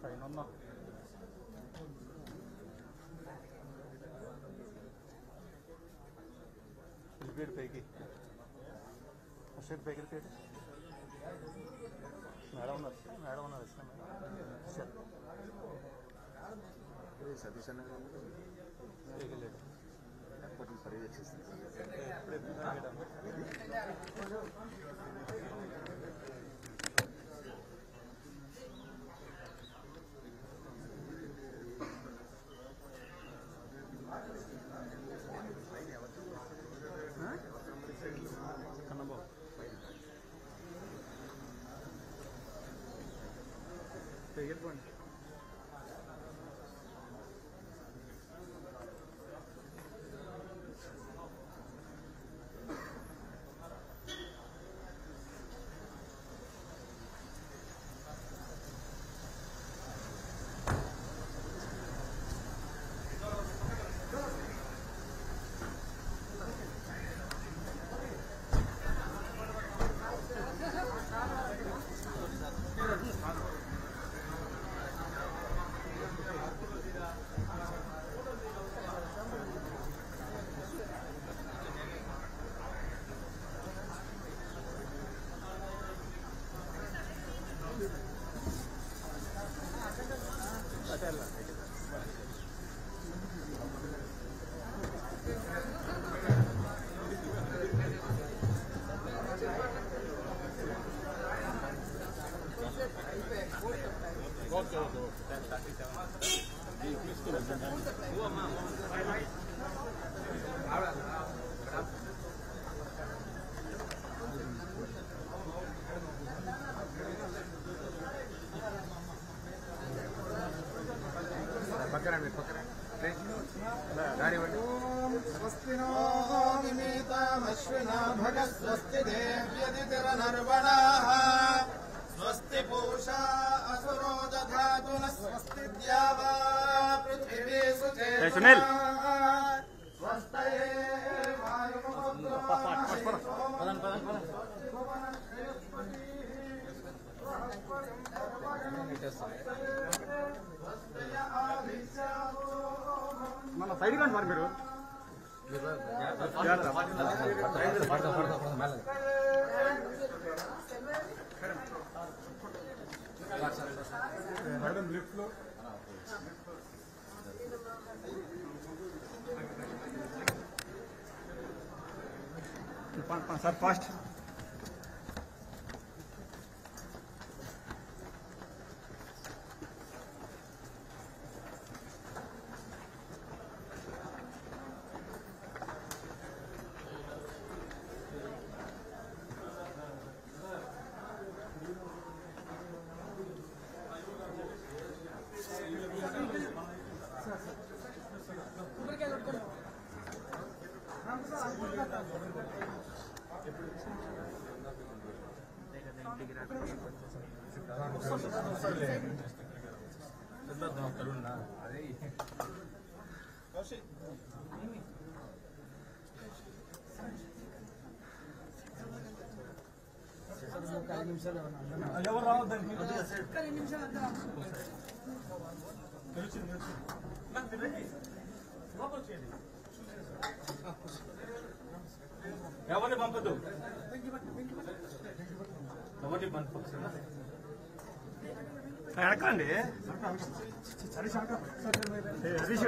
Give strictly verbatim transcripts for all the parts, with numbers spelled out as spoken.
పైన ఉన్నా వెళ్ళిపోయాడు పైకి అశోక్ పైకి వెళ్ళిపోయాడు. మేడం ఉన్నారు మేడం ఉన్నారు ఇష్టం మేడం సతీష్ అన్న పైకి వెళ్ళాడు. ఎప్పటి పర్యవేక్షిస్తుంది కన్నబాబు వెళ్ళిపోండి. स्वस्ति नो निमितामश्विना भगः स्वस्ति देव्यदितिरनर्वणाः स्वस्ति पूषा असुरो दधातु न स्वस्ति द्यावा पृथिवी सुचेतना स्वस्तये మన సైడ్ కండి మరి మీరు మేడం లిఫ్ట్ లో సార్ ఫాస్ట్ ఎవరు రావద్దండి ఎవరిని పంపద్దు ఎవరిని పంపచ్చు వెనకండి హరీష్ హరీష్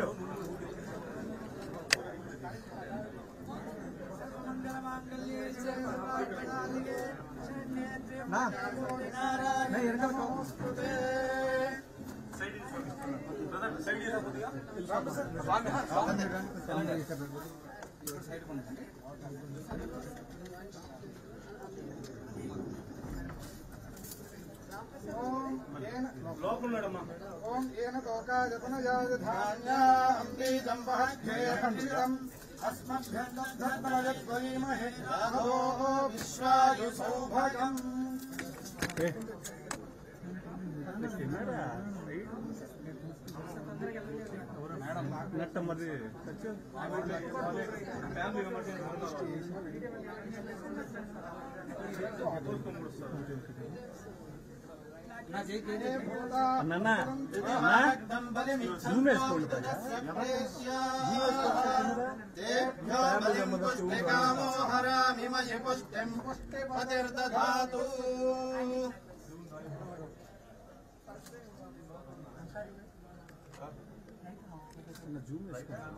లోపలమ్మా ఓం ఏన లోకాయతనయాధాన్యా అంబీజం వహ్యేయం అస్మభ్యంధర్మయత్వైమహే రాఘవో విశ్వాయు సౌభగం నెట్ మరి ఫ్యామిలీ అన్న జూమ్ వేసుకోండి జూమ్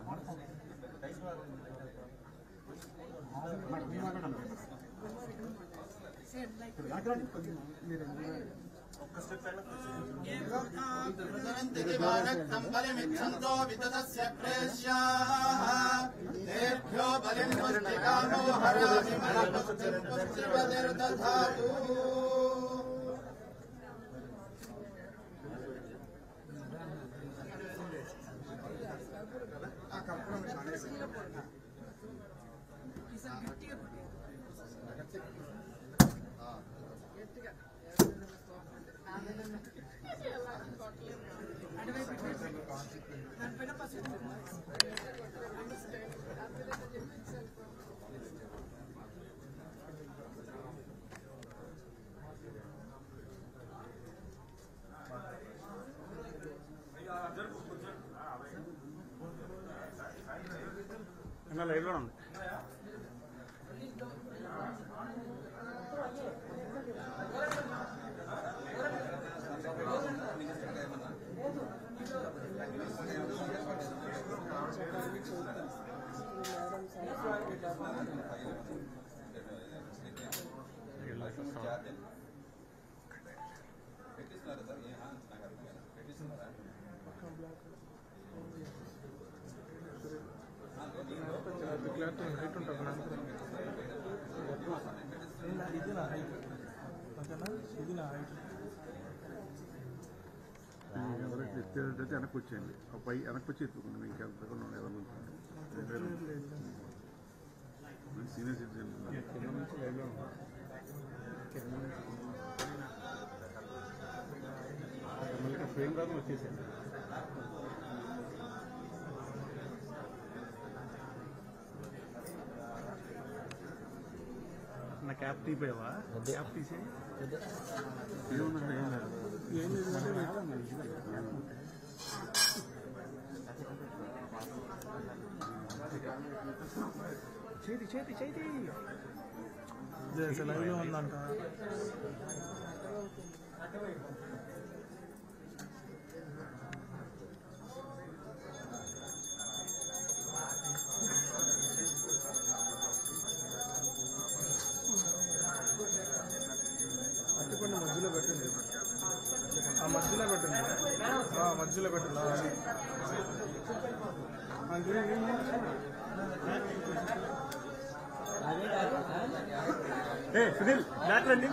అన్న లైవ్లో ఉంది. ఎవరికి ఎత్తేదంటే వెనక్కి వచ్చేయండి. పై వెనక్కి వచ్చి ఎత్తుకుంది. మీకు ఎంతకుండా ఎవరు సీనియర్ సిటిజన్ ఫ్రేమ్ కాదు వచ్చేసాను. నా క్యాప్ తీపోయావా? క్యాప్ తీసే ఏముందంటే ఏం లేదు. ఏం లేదు చేతి చేతి చేతి లైవ్లో ఉందంట. అట్టుకొని మధ్యలో పెట్టండి. ఆ మధ్యలో పెట్టండి. మధ్యలో పెట్టండి. ఏ సునీల్ బ్యాక్ రండి.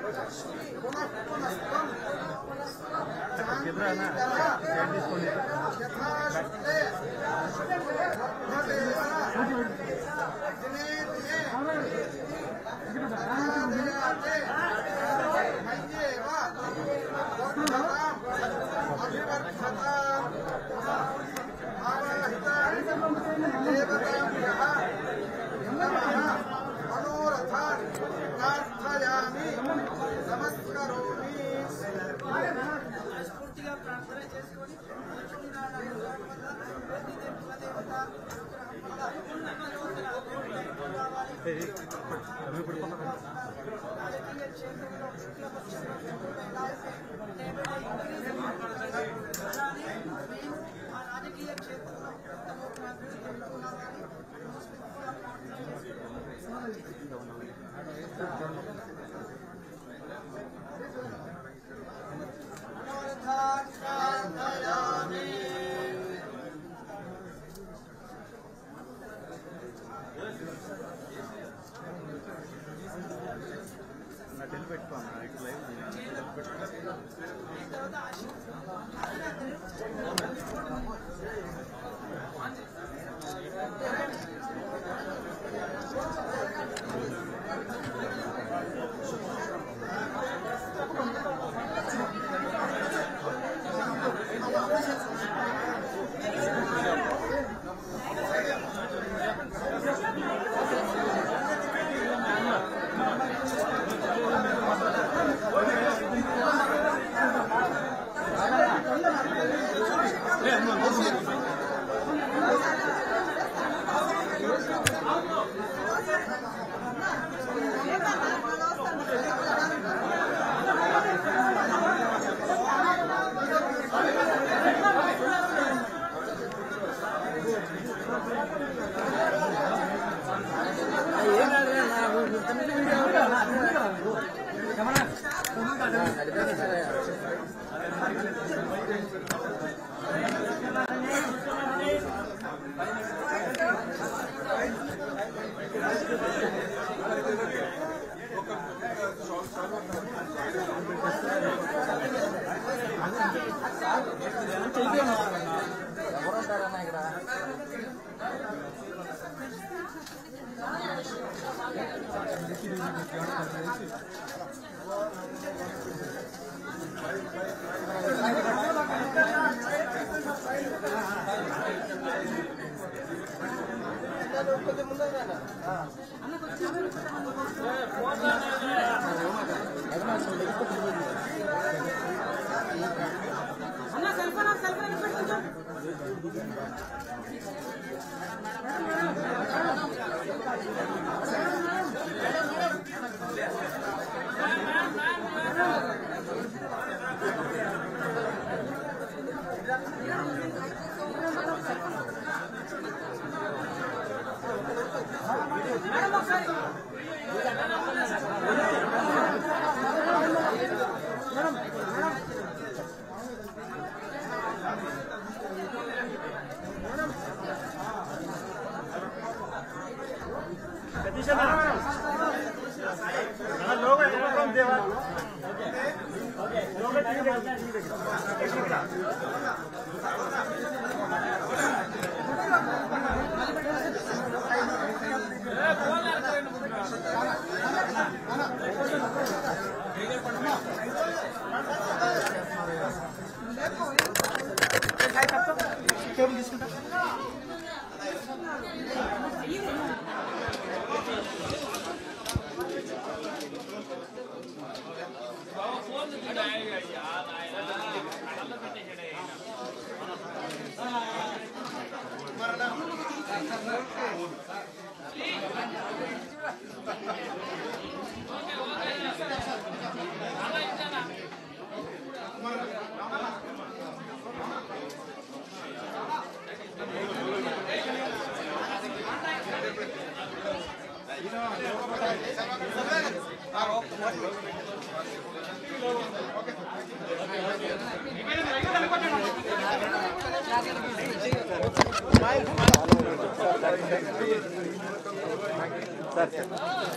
Sir,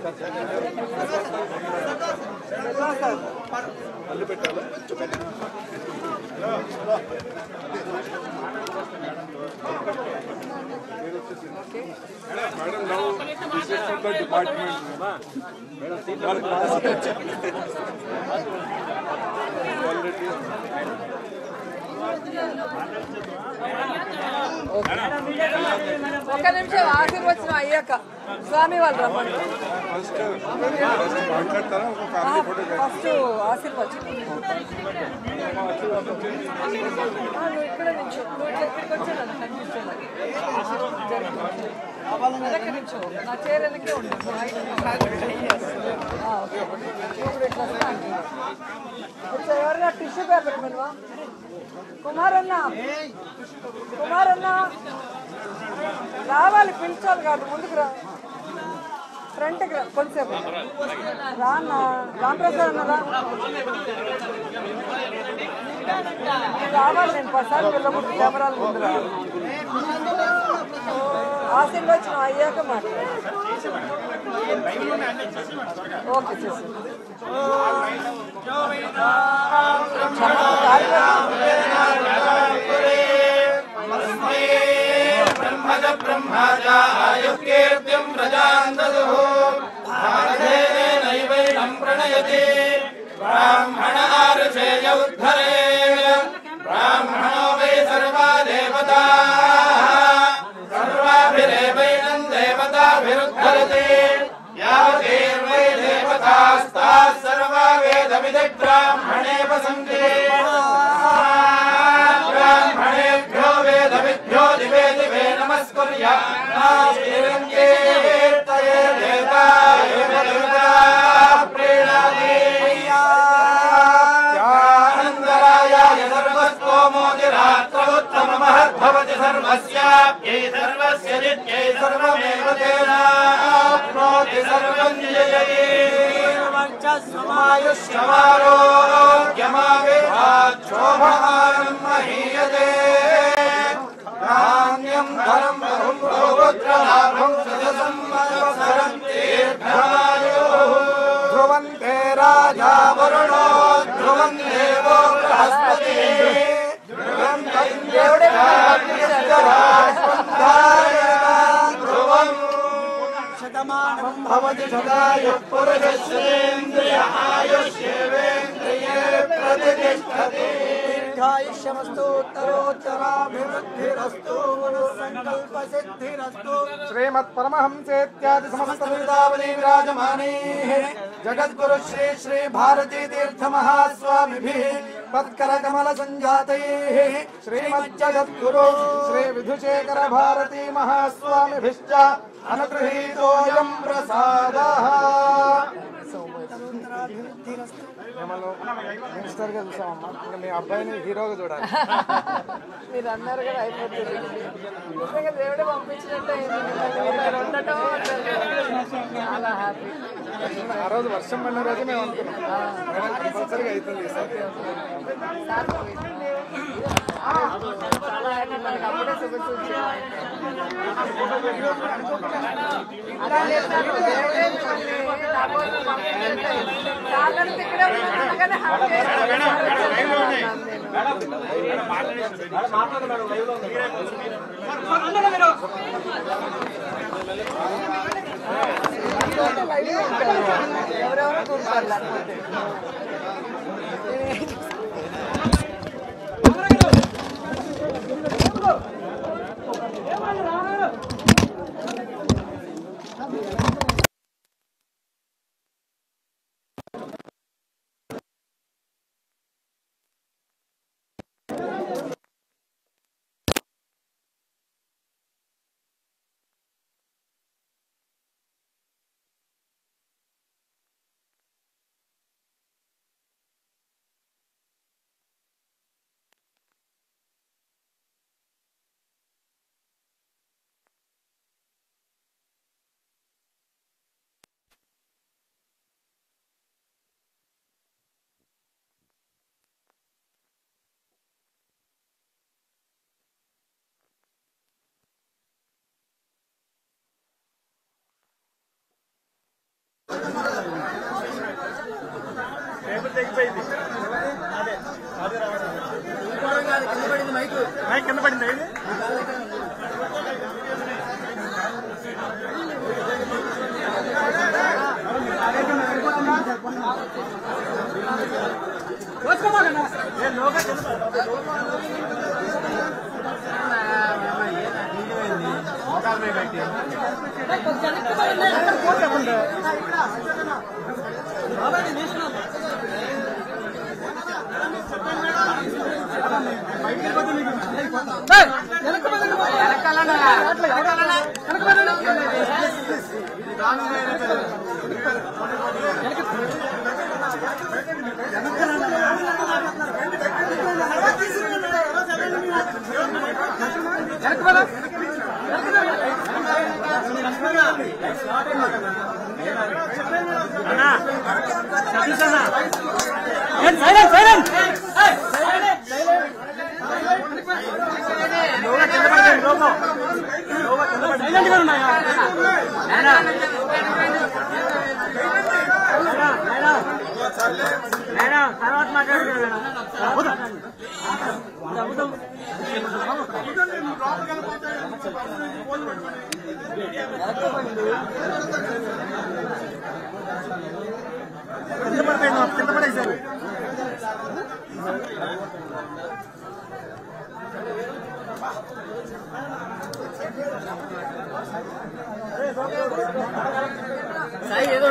అల్లు పెట్టాలి madam now this is from the department madam already ఒక నిమిషం ఆశీర్వచనం అయ్యాక స్వామి వాళ్ళు రమ్మని ఫస్ట్ ఆశీర్వచనం నువ్వు ఇక్కడ నుంచో నువ్వు ఇక్కడికి వచ్చాను కనిపించాను వెనక నుంచో నా చీర వెనకే ఉంటుంది ఇప్పుడు ఇట్లా ఎవరైనా టిష్యూ పేపర్ మనవా కుమారన్న కుమారన్న రావాలి పిలిచాలి కాదు ముందుకు రా ఫ్రంట్కి రా కొంతసేపు రా అన్న రామప్రసాద్ అన్నరా రావాలి నేను పసారి వెళ్ళకూడదు కెమెరాల ముందు రా ఆశీర్వచనం అయ్యాక మాట్లాడు ఓకే చేసి బ్రహ్మజ బ్రహ్మజాయుకీర్తిం ప్రజాందదుః నైవైనం ప్రణయతి బ్రాహ్మణ ఆర్షేయ ఉద్ధరే బ్రాహ్మణో వై సర్వా దేవతాః సర్వాభిరేవైనం దేవతాభిరుద్ధరతి యావతేర్వై దేవతాస్తాః సర్వా వేద విదిః బ్రాహ్మణే వసంతే బ్రాహ్మణేభ్యో వేద విద్భ్యో దివే దివే నమస్కుర్యాత్యేర్తయే దేవతాయ దేవతా ప్రీణాతి ఆనందరాయాయ సర్వస్తోమోదిరాత్రముత్తమ మహద్భవతి సర్వస్యాప్యై సర్వస్య నిత్యై సర్వమేవ తేనాప్నోతి సర్వం జయతి సమాయుష్యమారోగ్యమావేహాక్షోభమానం మహీయతే నాణ్యం ధనం బహుం బహుపుత్రలాభం సదసంవత్సరం దీర్ఘమాయుః ధ్రువంతే రాజా వరుణో ధ్రువం దేవో బృహస్పతిః ధ్రువం ధ్రువం శతమానం భవతి శతాయుః పురుషస్యేంద్రియ ఆయుష్యేవేంద్రియే ప్రతిష్టతి దీర్ఘాయుష్యమస్తు ఉత్తరోత్తరాభివృద్ధిరస్తు సంకల్ప సిద్ధిరస్తు శ్రీమత్ పరమహంసేత్యాది సమస్త విదావలి విరాజమానే జగద్గురు శ్రీ శ్రీ భారతీ తీర్థ మహాస్వామిభిః తత్కర కమల సంజాతైః శ్రీమజ్జగద్గురు శ్రీ విధుశేఖర భారతీ మహాస్వామిభిశ్చ అనుగృహీతోయం ప్రసాదః. మినిస్టర్ గా చూసామమ్మా, ఇంకా మీ అబ్బాయిని హీరోగా చూడాలి. మీరు అన్నారు కదా అయిపోతుంది. నిజంగా దేవుడే పంపించినట్టే ఉండటం చాలా హ్యాపీ. ఆ రోజు వర్షం పడిన రోజు మేము అనుకున్నాం కంపల్సరీగా అవుతుంది. చాలా హ్యాపీ. మనకు అప్పుడే శుభసూచన. చాలా ఇక్కడ ఉండగానే హ్యాపీ. ఎవరెవరో చూస్తారు లేకపోతే కింద పడింది తర్వాత మాట్లాడుతున్నాను కింద పడిపోయింది కింద పడేసారు ఏదో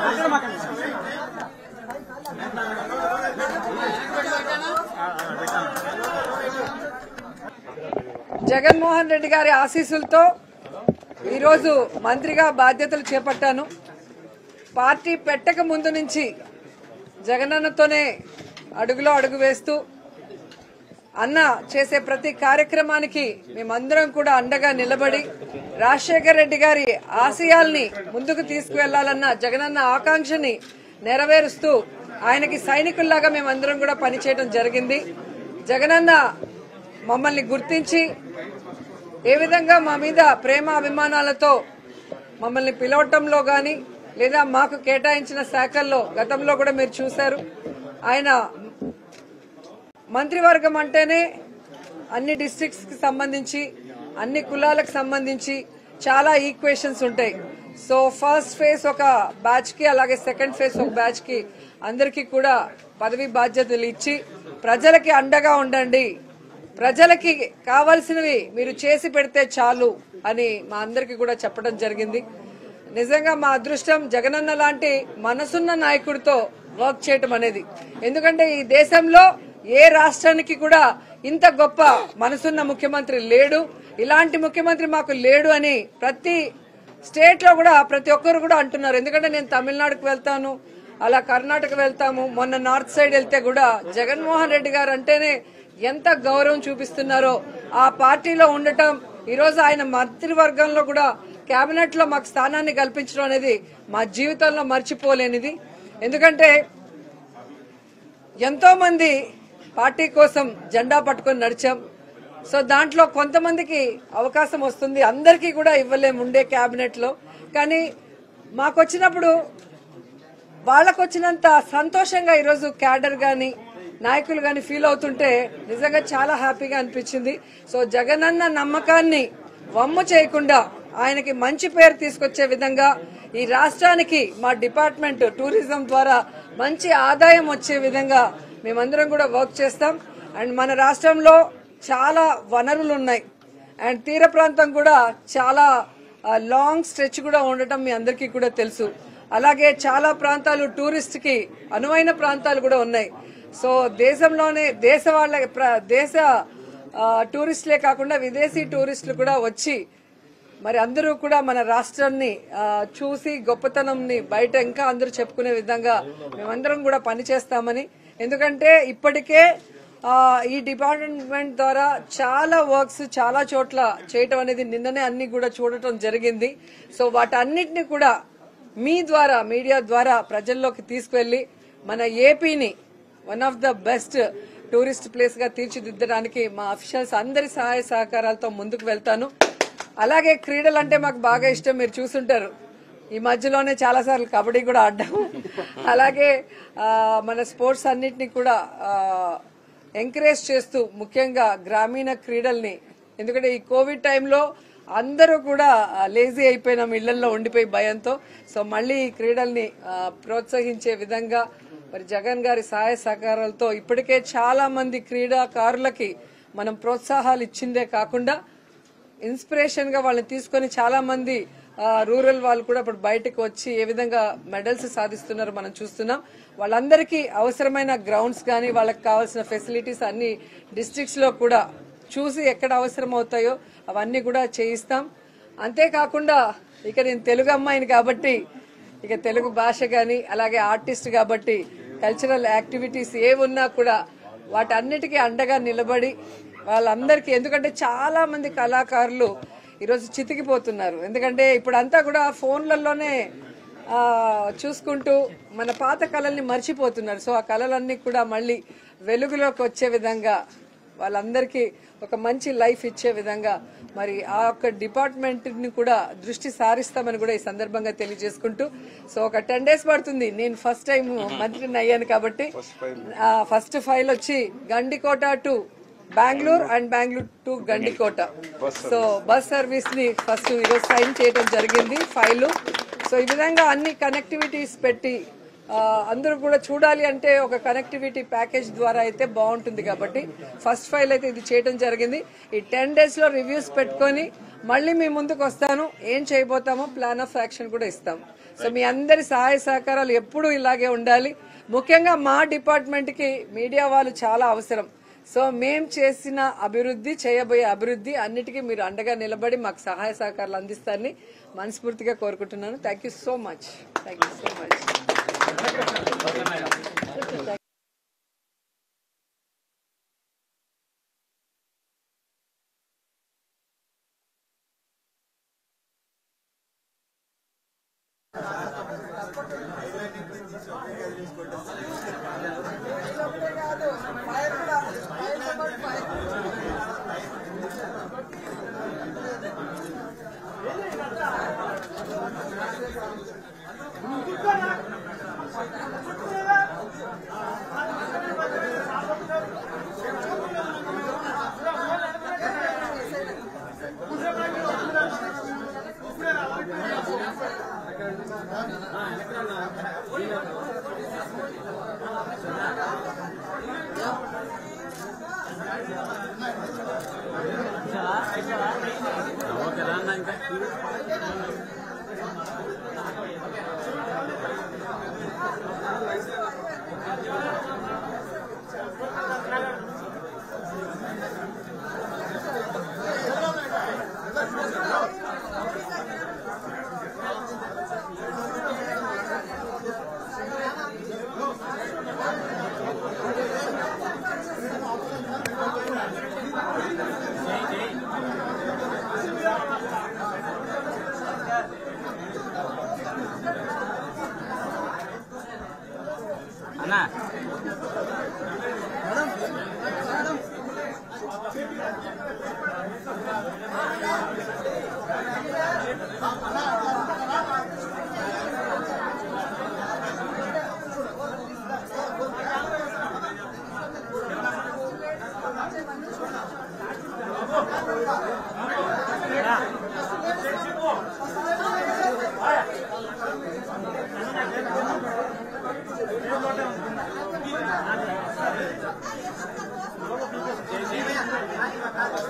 జగన్మోహన్ రెడ్డి గారి ఆశీస్సులతో ఈరోజు మంత్రిగా బాధ్యతలు చేపట్టాను. పార్టీ పెట్టక ముందు నుంచి జగనన్నతోనే అడుగులో అడుగు వేస్తూ అన్న చేసే ప్రతి కార్యక్రమానికి మేమందరం కూడా అండగా నిలబడి రాజశేఖర్ రెడ్డి గారి ఆశయాల్ని ముందుకు తీసుకువెళ్లాలన్న జగనన్న ఆకాంక్షని నెరవేరుస్తూ ఆయనకి సైనికుల్లాగా మేమందరం కూడా పనిచేయడం జరిగింది. జగనన్న మమ్మల్ని గుర్తించి ఏ విధంగా మా మీద ప్రేమ అభిమానాలతో మమ్మల్ని పిలవటంలో గాని లేదా మాకు కేటాయించిన శాఖల్లో గతంలో కూడా మీరు చూశారు. ఆయన మంత్రివర్గం అంటేనే అన్ని డిస్ట్రిక్ట్స్ కి సంబంధించి అన్ని కులాలకు సంబంధించి చాలా ఈక్వేషన్స్ ఉంటాయి. సో ఫస్ట్ ఫేజ్ ఒక బ్యాచ్ కి అలాగే సెకండ్ ఫేజ్ ఒక బ్యాచ్ కి అందరికీ కూడా పదవి బాధ్యతలు ఇచ్చి ప్రజలకి అండగా ఉండండి, ప్రజలకి కావాల్సినవి మీరు చేసి పెడితే చాలు అని మా అందరికీ కూడా చెప్పడం జరిగింది. నిజంగా మా అదృష్టం జగనన్న లాంటి మనసున్న నాయకుడితో వర్క్ చేయటం అనేది. ఎందుకంటే ఈ దేశంలో ఏ రాష్ట్రానికి కూడా ఇంత గొప్ప మనసున్న ముఖ్యమంత్రి లేడు, ఇలాంటి ముఖ్యమంత్రి మాకు లేడు అని ప్రతి స్టేట్ లో కూడా ప్రతి ఒక్కరు కూడా అంటున్నారు. ఎందుకంటే నేను తమిళనాడుకు వెళ్తాను, అలా కర్ణాటక వెళ్తాము, మొన్న నార్త్ సైడ్ వెళ్తే కూడా జగన్మోహన్ రెడ్డి గారు అంటేనే ఎంత గౌరవం చూపిస్తున్నారో ఆ పార్టీలో ఉండటం, ఈ రోజు ఆయన మంత్రివర్గంలో కూడా కేబినెట్ లో మాకు స్థానాన్ని కల్పించడం అనేది మా జీవితంలో మర్చిపోలేనిది. ఎందుకంటే ఎంతో మంది పార్టీ కోసం జెండా పట్టుకొని నడిచాం. సో దాంట్లో కొంతమందికి అవకాశం వస్తుంది, అందరికీ కూడా ఇవ్వలేము ఉండే కేబినెట్ లో. కానీ మాకు వచ్చినప్పుడు వాళ్ళకు వచ్చినంత సంతోషంగా ఈరోజు క్యాడర్ గాని నాయకులు గాని ఫీల్ అవుతుంటే నిజంగా చాలా హ్యాపీగా అనిపించింది. సో జగనన్న నమ్మకాన్ని వమ్ము చేయకుండా ఆయనకి మంచి పేరు తీసుకొచ్చే విధంగా ఈ రాష్ట్రానికి మా డిపార్ట్మెంట్ టూరిజం ద్వారా మంచి ఆదాయం వచ్చే విధంగా మేమందరం కూడా వర్క్ చేస్తాం. అండ్ మన రాష్ట్రంలో చాలా వనరులు ఉన్నాయి అండ్ తీర ప్రాంతం కూడా చాలా లాంగ్ స్ట్రెచ్ కూడా ఉండటం మీ అందరికీ కూడా తెలుసు. అలాగే చాలా ప్రాంతాలు టూరిస్ట్ కి అనువైన ప్రాంతాలు కూడా ఉన్నాయి. సో దేశంలోనే దేశ వాళ్ళ దేశ టూరిస్టులే కాకుండా విదేశీ టూరిస్టులు కూడా వచ్చి మరి అందరూ కూడా మన రాష్ట్రాన్ని చూసి గొప్పతనంని బయట ఇంకా అందరూ చెప్పుకునే విధంగా మేమందరం కూడా పనిచేస్తామని. ఎందుకంటే ఇప్పటికే ఈ డిపార్ట్మెంట్ ద్వారా చాలా వర్క్స్ చాలా చోట్ల చేయటం అనేది నిన్ననే అన్ని కూడా చూడటం జరిగింది. సో వాటన్నిటిని కూడా మీ ద్వారా మీడియా ద్వారా ప్రజల్లోకి తీసుకువెళ్లి మన ఏపీని one of the best tourist place గా తీర్చిదిద్దడానికి మా అఫీషియల్స్ అందరి సహాయ సహకారాలతో ముందుకు వెళ్తాను. అలాగే క్రీడలు అంటే మాకు బాగా ఇష్టం, మీరు చూసుంటారు. ఈ మధ్యలోనే చాలాసార్లు కబడ్డీ కూడా ఆడ్డాము. అలాగే మన స్పోర్ట్స్ అన్నిటినీ కూడా ఎంకరేజ్ చేస్తూ ముఖ్యంగా గ్రామీణ క్రీడల్ని, ఎందుకంటే ఈ కోవిడ్ టైంలో అందరూ కూడా లేజీ అయిపోయినాం ఇళ్లలో ఉండిపోయి భయంతో. సో మళ్ళీ ఈ క్రీడల్ని ప్రోత్సహించే విధంగా మరి జగన్ గారి సహాయ సహకారాలతో ఇప్పటికే చాలా మంది క్రీడాకారులకి మనం ప్రోత్సాహాలు ఇచ్చిందే కాకుండా ఇన్స్పిరేషన్ గా వాళ్ళని తీసుకొని చాలా మంది రూరల్ వాళ్ళు కూడా ఇప్పుడు బయటకు వచ్చి ఏ విధంగా మెడల్స్ సాధిస్తున్నారో మనం చూస్తున్నాం. వాళ్ళందరికీ అవసరమైన గ్రౌండ్స్ కానీ వాళ్ళకి కావాల్సిన ఫెసిలిటీస్ అన్ని డిస్ట్రిక్ట్స్ లో కూడా చూసి ఎక్కడ అవసరం అవుతాయో అవన్నీ కూడా చేయిస్తాం. అంతేకాకుండా ఇక నేను తెలుగు అమ్మాయిని కాబట్టి ఇక తెలుగు భాష కానీ అలాగే ఆర్టిస్ట్ కాబట్టి కల్చరల్ యాక్టివిటీస్ ఏ ఉన్నా కూడా వాటన్నిటికీ అండగా నిలబడి వాళ్ళందరికీ, ఎందుకంటే చాలా మంది కళాకారులు ఈరోజు చితికిపోతున్నారు. ఎందుకంటే ఇప్పుడంతా కూడా ఫోన్లలోనే చూసుకుంటూ మన పాత కళల్ని మర్చిపోతున్నారు. సో ఆ కళలన్నీ కూడా మళ్ళీ వెలుగులోకి వచ్చే విధంగా వాళ్ళందరికీ ఒక మంచి లైఫ్ ఇచ్చే విధంగా మరి ఆ యొక్క డిపార్ట్మెంట్ ని కూడా దృష్టి సారిస్తామని కూడా ఈ సందర్భంగా తెలియజేసుకుంటూ, సో ఒక టెన్ డేస్ పడుతుంది. నేను ఫస్ట్ టైం మంత్రిని అయ్యాను కాబట్టి ఫస్ట్ ఫైల్ వచ్చి Gandikota to Bengaluru and Bengaluru to Gandikota, so bus service ని ఫస్ట్ ఈరోజు సైన్ చేయడం జరిగింది ఫైల్. సో ఈ విధంగా అన్ని కనెక్టివిటీస్ పెట్టి అందరూ కూడా చూడాలి అంటే ఒక కనెక్టివిటీ ప్యాకేజ్ ద్వారా అయితే బాగుంటుంది కాబట్టి ఫస్ట్ ఫైల్ అయితే ఇది చేయడం జరిగింది. ఈ టెన్ డేస్ లో రివ్యూస్ పెట్టుకొని మళ్ళీ మీ ముందుకు వస్తాను, ఏం చేయబోతామో ప్లాన్ ఆఫ్ యాక్షన్ కూడా ఇస్తాం. సో మీ అందరి సహాయ సహకారాలు ఎప్పుడూ ఇలాగే ఉండాలి. ముఖ్యంగా మా డిపార్ట్మెంట్ కి మీడియా వాళ్ళు చాలా అవసరం. సో మేం చేసిన అభివృద్ధి, చేయబోయే అభివృద్ధి అన్నిటికీ మీరు అండగా నిలబడి మాకు సహాయ సహకారాలు అందిస్తారని మనస్ఫూర్తిగా కోరుకుంటున్నాను. Thank you so much. Thank you so much. Thank you.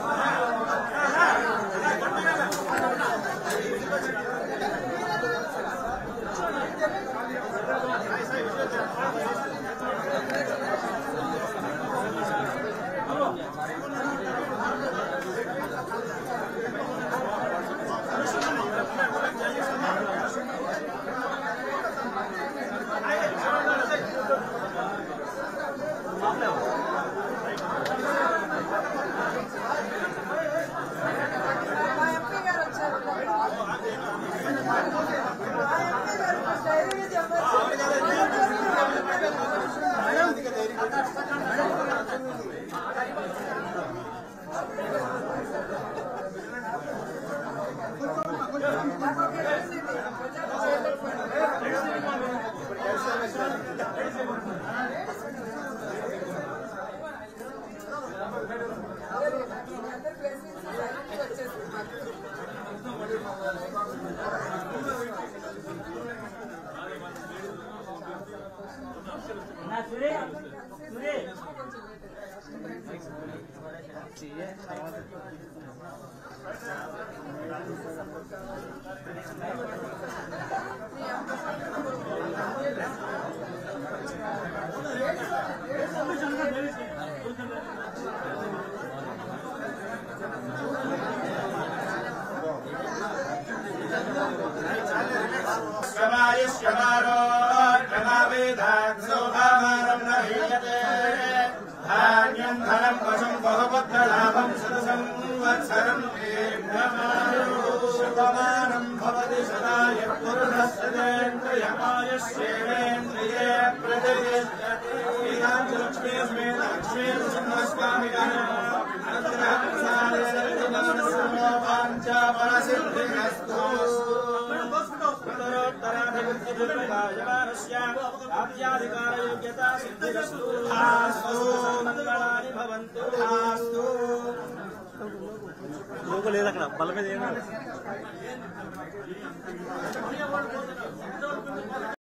धान्यं धनं वशं बहुपुत्रलाभं शतसंवत्सरं शतमानं भवति सदाय पुरुषस्तेन्द्रियमायुष्येवेन्द्रिये प्रतिष्ठति लक्ष्मी स्मेत लक्ष्मी नृसिंहस्वामिनः अनुग्रहप्रसादेन आप्याधिकारयोग्यता सिद्धिरस्तु मंगलानि भवन्तु లోగో లేదు అక్కడ బల్ల మీద ఏమో